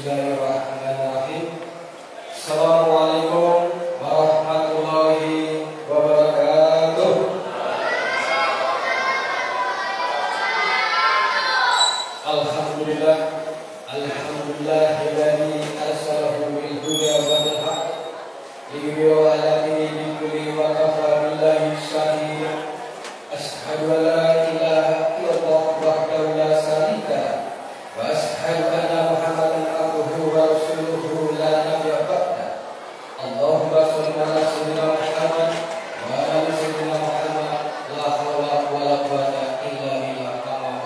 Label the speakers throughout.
Speaker 1: Bismillahirrahmanirrahim. Assalamualaikum warahmatullahi wabarakatuh. Alhamdulillah, alhamdulillahilladzi arsalahu bil huda wa bil haqq liyudhhirahu bi kulli wa kafa billahi shahida. Ashhadu an la ilaha illallah wahdahu la syarika lah wa ashhadu anna Muhammadan abduhu wa rasuluhu la nabiyya ba'da. Allahumma shalli ala sayyidina Muhammad wa ala sayyidina Muhammad la haula wa la quwwata illa billah.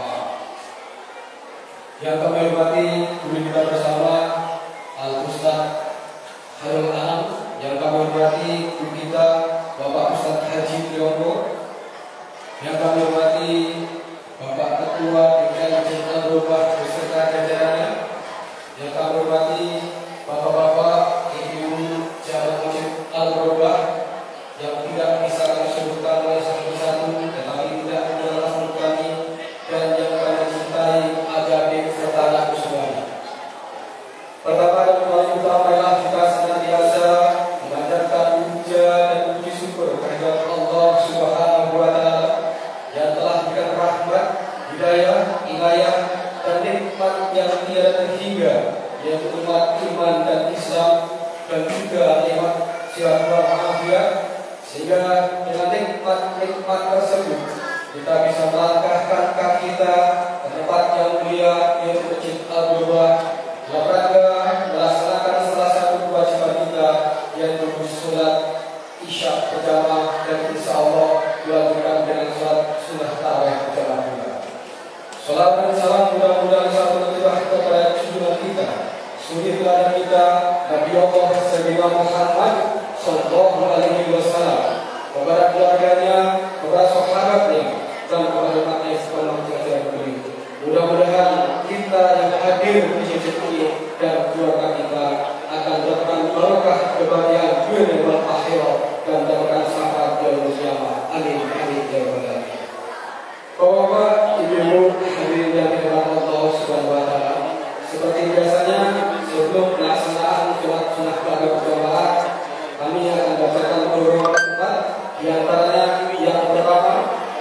Speaker 1: Yang kami hormati guru kita bersama Al Ustaz Khairul Anam, yang kami hormati guru kita Bapak Ustaz Haji Triyono, yang kami hormati Bapak Ketua DKI Jenderal Berubah beserta jajarannya, yang kami hormati Bapak-bapak, Ibu Jabat Masjid Al-Berubah yang tidak bisa kami sebutkan oleh satu persatu, tetapi tidak menjelaskan kami dan yang kami cintai adik-adik serta anak semuanya. Pertama dan paling utama adalah kita senantiasa memanjatkan puja dan puji syukur kehadirat Allah Subhanahu wa Ta'ala yang telah memberikan rahmat, hidayah, inayah, dan nikmat yang tiada terhingga, yaitu umat iman dan Islam, dan juga nikmat silaturahmi, sehingga dengan nikmat tersebut kita bisa melangkahkan kaki kita ke tempat yang mulia, yaitu Masjid Al-Berubah, dalam rangka melaksanakan salah satu kewajiban kita, yaitu sholat Isya berjamaah, dan insya Allah dilanjutkan dengan sholat sunnah tarawih berjamaah juga. Salam dan salam mudah-mudahan selalu tercurah kepada junjungan kita, suri teladan kita, Nabi Allah Sayyidina Muhammad Sallallahu Alaihi Wasallam, kepada keluarganya, kepada sahabatnya, dan kepada umatnya sepanjang jalan beliau. Mudah-mudahan kita yang hadir di masjid ini dan keluarga kita akan mendapatkan barokah kebahagiaan dunia dan akhirat dan mendapatkan syafaat yaumul qiyamah. Amin amin ya rabbal alamin. Bapak, Ibu, hadirin yang dirahmati Allah Subhanahu wa Ta'ala, seperti biasanya sebelum pelaksanaan sholat sunnah tarawih berjamaah, kami akan bacakan beberapa ayat, di antaranya yang pertama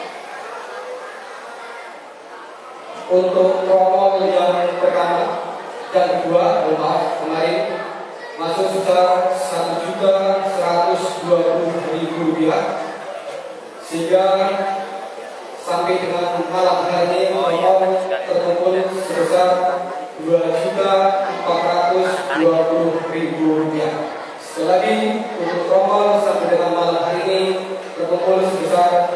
Speaker 1: untuk promol yang pertama dan kedua, maaf kemarin masuk sebesar Rp1.120.000, sehingga sampai dengan malam hari ini promol terkumpul sebesar Rp2.420.000. Sekali lagi, untuk promol sampai dengan malam hari ini terkumpul sebesar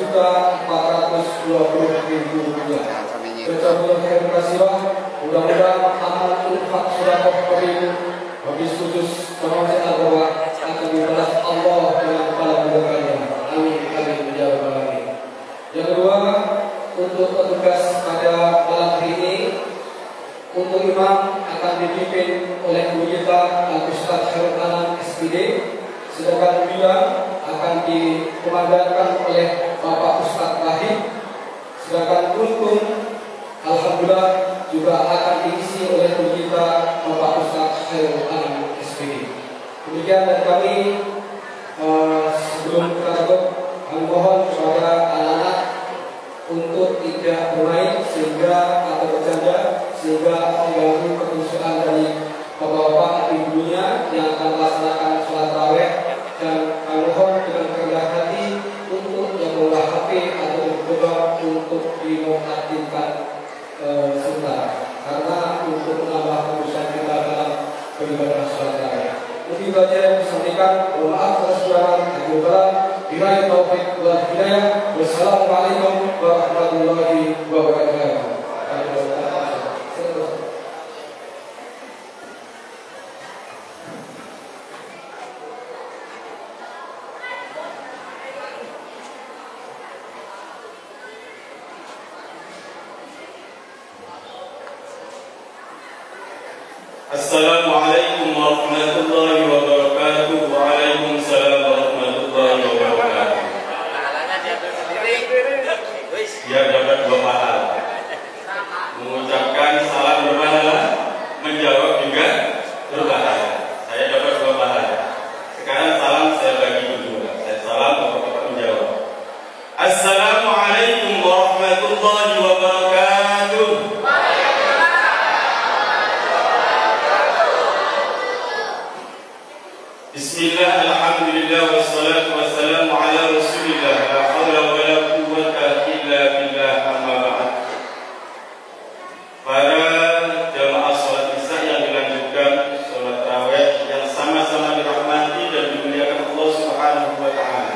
Speaker 1: Rp2.420.000. Terima kasih. Mudah-mudahan amal infak sedekah kami habis khusus Masjid Al-Berubah akan dibalas Allah dengan kepala berkahnya. Amin amin ya rabbal alamin. Yang kedua, untuk petugas pada malam hari ini, untuk imam akan dipimpin oleh guru kita Al Ustaz Khairul Anam SPD, sedangkan beliau akan dikumandangkan oleh Bapak Ustaz Wahid, sedangkan kultum alhamdulillah juga akan diisi oleh guru kita Bapak Ustaz Khairul Anam SPD. Demikian dari kami. Sebelum kita tutup, kami mohon kepada anak-anak untuk tidak bermain sehingga atau bercanda sehingga mengganggu kekhusyuan dari bapak-bapak ibunya yang akan melaksanakan sholat tarawih, dan kami mohon dengan kerendahan hati untuk yang membawa HP atau mencoba untuk dinonaktifkan sebentar, karena untuk menambah kekhusyuan kita dalam beribadah sholat tarawih. Mungkin saja yang disampaikan. Mohon maaf atas kekurangan. Bila taufik wal hidayah. Wassalamualaikum warahmatullahi wabarakatuh.
Speaker 2: Assalamualaikum warahmatullahi wabarakatuh. Waalaikumsalam warahmatullahi wabarakatuh. Ya, dapat dua pahala. Mengucapkan salam berpahala, menjawab juga Bismillah, alhamdulillah, wassalatu wassalamu ala rasulillah, la hawla wa la quwwata illa billah, amma ba'd. Para jamaah sholat isya yang dilanjutkan, sholat tarawih yang sama-sama dirahmati dan dimuliakan Allah Subhanahu wa ta'ala.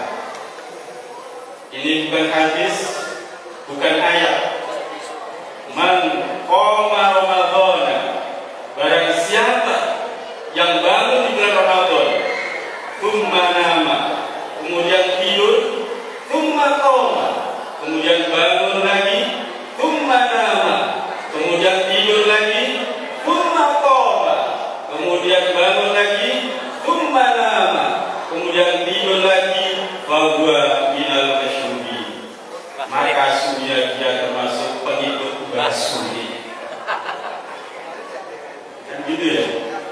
Speaker 2: Ini bukan hadis, bukan ayat. Man qoma Ramadhana, barang siapa yang bangun di bulan Ramadan, thumma nama, kemudian tidur, thumma qoma, kemudian bangun lagi, thumma nama, kemudian tidur lagi, thumma qoma, kemudian bangun lagi, thumma nama, kemudian tidur lagi, bahwa minal masyhuri, maka dia termasuk pengikut Rasuli. Kan gitu ya.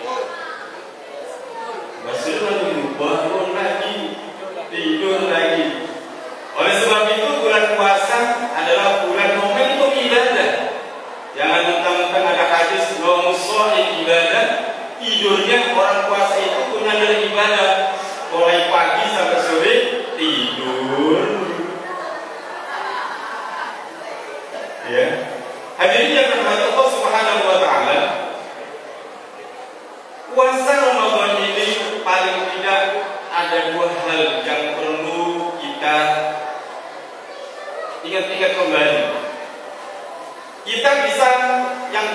Speaker 2: Bangun lagi, tidur lagi. Oleh sebab itu bulan puasa adalah bulan momentum ibadah. Jangan mentang-mentang ada hadis bahwa musohi ibadah, tidurnya orang puasa itu punya dari ibadah. Mulai pagi sampai sore tidur. Ya, hadirin yang dirahmati Allah Subhanahu wa ta'ala, puasa Ramadan ini paling tidak ada dua hal yang perlu kita ingat-ingat kembali. Kita bisa yang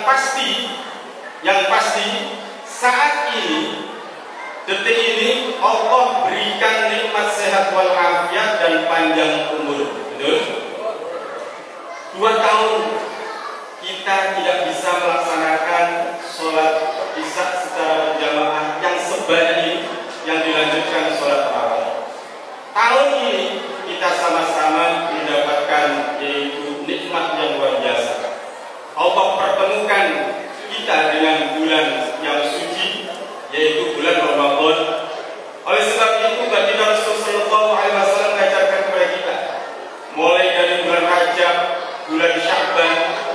Speaker 2: pasti saat ini, detik ini Allah berikan nikmat sehat walafiat dan panjang umur. Betul? 2 tahun kita tidak bisa melaksanakan sholat isya secara berjamaah yang sebanyak ini, yang dilanjutkan sholat tarawih. Tahun ini kita sama-sama mendapatkan yaitu nikmat yang luar biasa. Allah pertemukan kita dengan bulan yang suci, yaitu bulan Ramadan. Oleh sebab itu baginda Rasulullah SAW mengajarkan kepada kita, mulai dari bulan Rajab, bulan Sya'ban,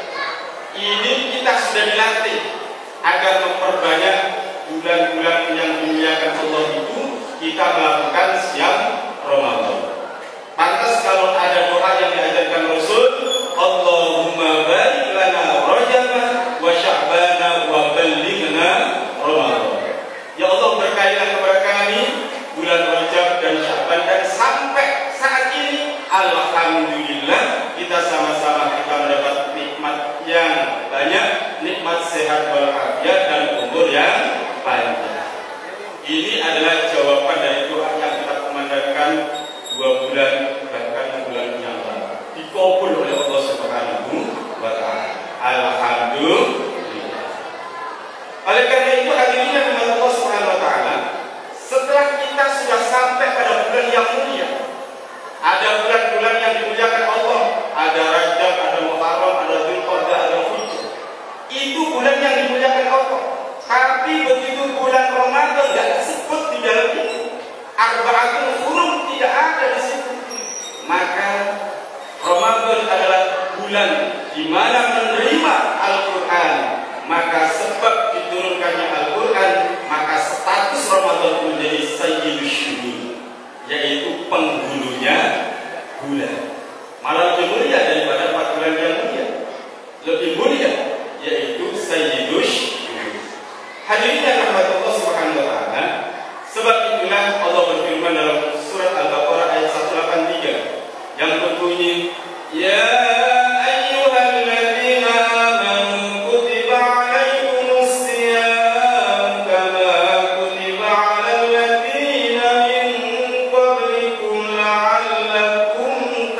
Speaker 2: ini kita sudah dilatih agar memperbanyak bulan-bulan yang dimuliakan Allah itu, kita melakukan siam Ramadan. Pantas kalau ada doa yang diajarkan Rasul, Allahumma barik lana Rajaba wa Sya'bana wa ballighna Ramadan. Ya Allah, berkailah kepada kami bulan Rajab dan Sya'ban, dan sampai saat ini alhamdulillah kita sama-sama mendapat nikmat yang banyak, nikmat sehat walafiat dan umur yang panjang. Ini adalah jawaban dari doa yang kita kumandangkan 2 bulan, bahkan bulan yang lalu, dikabul oleh Allah Subhanahu wa ta'ala. Alhamdulillah. Oleh karena itu hadirin yang dimuliakan Allah Subhanahu wa ta'ala, setelah kita sudah sampai pada bulan yang mulia, ada bulan-bulan yang dimuliakan Allah, ada Rajab, ada Muharram, ada Dzulqa'dah, ada Hijjah. Itu bulan yang dimuliakan Allah. Tapi begitu bulan Ramadan tidak disebut di dalam itu, Arba'atul Hurum tidak ada di situ. Maka Ramadan adalah bulan di mana menerima Al-Quran. Maka sebab diturunkannya Al-Quran, maka status Ramadan menjadi Sayyidus Syuhur, yaitu penghulunya bulan. Malah lebih mulia daripada 4 bulan yang mulia. Lebih mulia, yaitu Sayyidus Syuhur. Hadirin yang dirahmati Allah Subhanahu wa ta'ala, sebab itulah Allah berfirman dalam surat Al-Baqarah ayat 183 yang berbunyi, Ya ayyuhalladzina amanu kutiba alaikumus siyam kama kutiba alal ladzina min qablikum la'allakum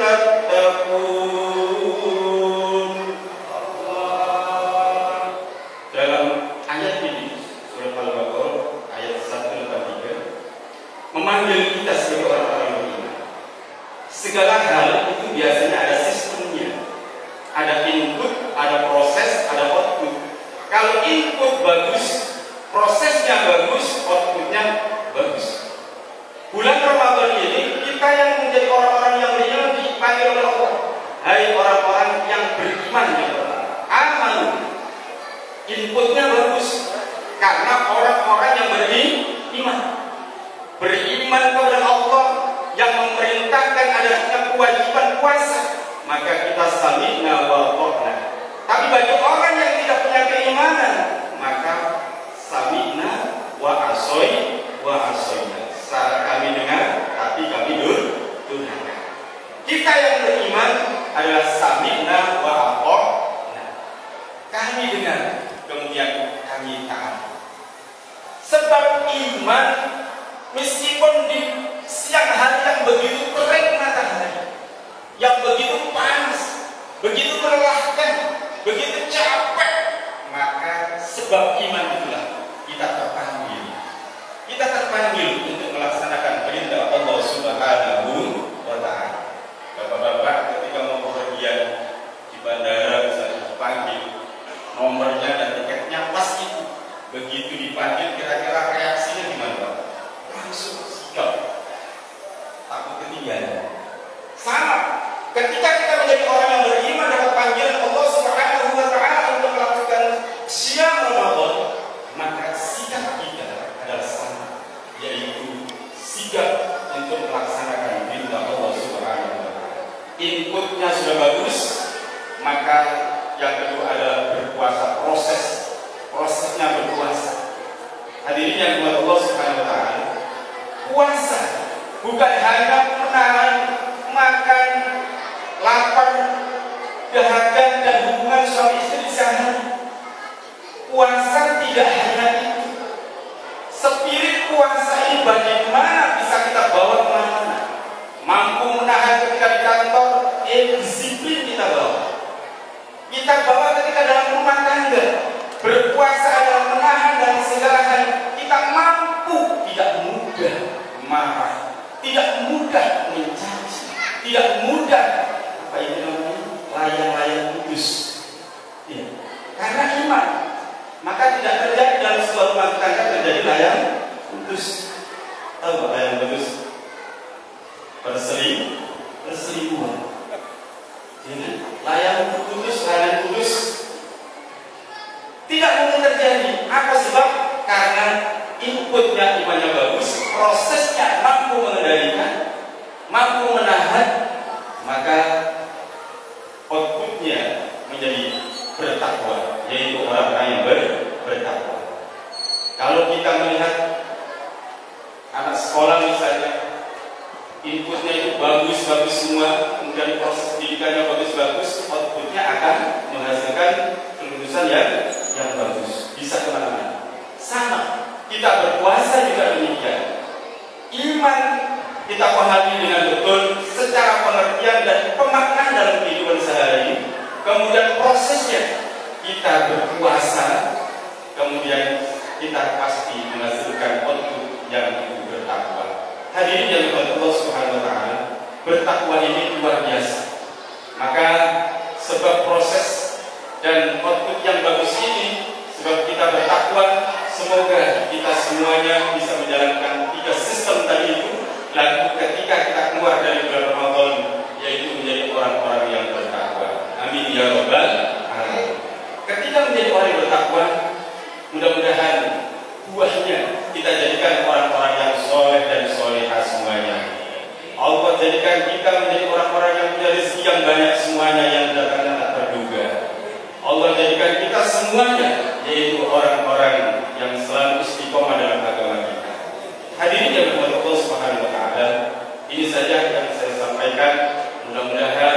Speaker 2: tattaqun. Dalam ayat ini, surat Al-Baqarah ayat 183, memanggil kita sebagai orang-orang beriman. Segala hal itu biasanya ada sistemnya, ada input, ada proses, ada output. Kalau input bagus, prosesnya bagus, outputnya bagus. Bulan Ramadan ini kita yang menjadi orang-orang yang beriman dipanggil oleh Allah, hai orang-orang yang beriman yang pertama, aman. Inputnya bagus karena orang-orang yang beriman. kewajiban puasa, maka kita sami'na wa ata'na. Tapi bagi orang yang tidak punya keimanan, maka sami'na wa asoyna. Kami dengar, tapi kami durhaka. Kita yang beriman adalah sami'na wa ata'na. Kami dengar, kemudian kami taat. Sebab iman, meskipun di siang hari yang begitu terik matahari, yang begitu panas, begitu melelahkan, begitu capek, maka sebab iman itulah kita terpanggil untuk melaksanakan perintah Allah Subhanahu wa Ta'ala. Bapak-bapak ketika mau bepergian di bandara misalnya dipanggil, nomornya dan tiketnya pas itu, begitu dipanggil kira-kira reaksinya gimana Pak? Langsung sigap, takut ketinggalan. Sama, ketika kita menjadi orang yang beriman dapat panggilan Allah Subhanahu wa Ta'ala untuk melakukan siang Ramadan, maka sikap kita adalah sama, yaitu sigap untuk melaksanakan perintah Allah Subhanahu wa Ta'ala. Inputnya sudah bagus, maka yang kedua adalah berpuasa, prosesnya berpuasa. Hadirin yang dimuliakan Allah Subhanahu wa Ta'ala, puasa bukan hanya menahan makan, lapar, dahaga dan hubungan suami istri sehari. Puasa tidak hanya itu. Spirit puasa ini bagaimana bisa kita bawa kemana-mana? Mampu menahan ketika di kantor, disiplin kita bawa. Kita bawa ketika dalam rumah tangga. Berpuasa adalah menahan dalam segala hal. Kita mampu, tidak mudah marah, tidak mudah mencaci, tidak mudah apa ini namanya layang-layang putus. Ya. Karena iman, maka tidak terjadi dalam sebuah rumah tangga terjadi layang putus. Tahu nggak layang putus? Perselingkuhan. Jadi layang putus tidak mungkin terjadi. Apa sebab? Karena inputnya imannya bagus, prosesnya mampu mengendalikan, mampu menahan, maka outputnya menjadi bertakwa, yaitu orang-orang yang bertakwa. Kalau kita melihat anak sekolah misalnya, inputnya itu bagus semua, kemudian proses pendidikannya bagus, outputnya akan menghasilkan kelulusan yang bagus, bisa kemana-mana. Sama, kita berpuasa juga demikian. Iman kita pahami dengan betul secara pengertian dan pemaknaan dalam kehidupan sehari. Kemudian prosesnya kita berpuasa, kemudian kita pasti menghasilkan output yang itu bertakwa. Hadirin yang dimuliakan Allah Subhanahu wa Ta'ala, bertakwa ini luar biasa. Maka sebab proses dan output yang bagus ini, sebab kita bertakwa, semoga kita semuanya bisa menjalankan 3 sistem tadi itu. Lalu ketika kita keluar dari bulan Ramadan, yaitu menjadi orang-orang yang bertakwa. Amin ya rabbal alamin. Ketika menjadi orang yang bertakwa, mudah-mudahan buahnya kita jadikan orang-orang yang soleh dan solehah semuanya. Allah jadikan kita menjadi orang-orang yang punya rezeki yang banyak semuanya, yang datangnya tak terduga. Allah jadikan kita semuanya yaitu orang-orang yang selalu istiqomah dalam agama kita. Hadirin yang dimuliakan Allah Subhanahu wa Ta'ala, ini saja yang saya sampaikan. Mudah-mudahan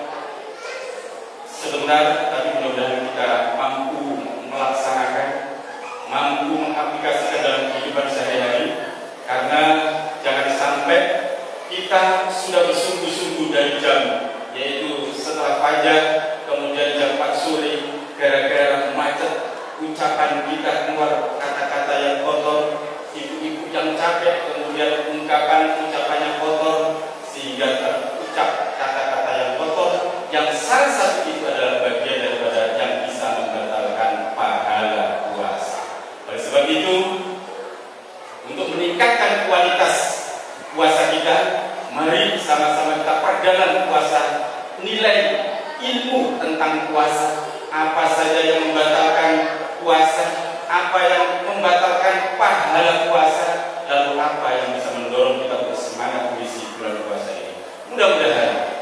Speaker 2: sebentar, tapi mudah-mudahan kita mampu melaksanakan, mampu mengaplikasikan dalam kehidupan sehari-hari. Karena jangan sampai kita sudah bersungguh-sungguh dari jam, yaitu setelah fajar, kemudian jam 4 sore, gara-gara macet, ucapan kita keluar kata-kata yang kotor, ibu-ibu yang capek, kemudian ucapannya kotor, sehingga terucap kata-kata yang kotor, yang salah satu itu adalah bagian daripada yang bisa membatalkan pahala puasa. Oleh sebab itu, untuk meningkatkan kualitas puasa kita, mari sama-sama kita perdalam puasa, nilai ilmu tentang puasa, apa saja yang membatalkan puasa, apa yang membatalkan pahala puasa, lalu apa yang bisa mendorong kita untuk semangat mengisi bulan puasa ini. Mudah-mudahan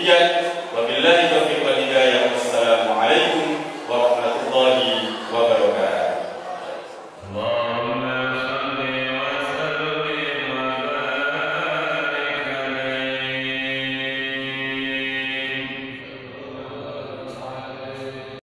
Speaker 2: demikian. Wabillahi